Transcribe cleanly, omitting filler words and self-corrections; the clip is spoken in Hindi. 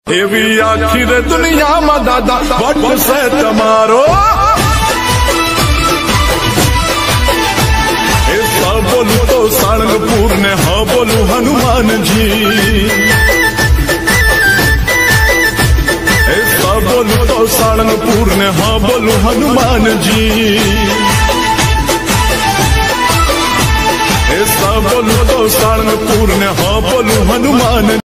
एवी आखिर दुनिया में दादा बट से तमारो ऐसा बोलू तो सारंगपुर ने हाँ बोलू हनुमान जी। ऐसा बोलू तो सारंगपुर ने हाँ बोलू हनुमान जी। ऐसा बोलू तो सारंगपुर ने हाँ बोलू हनुमान।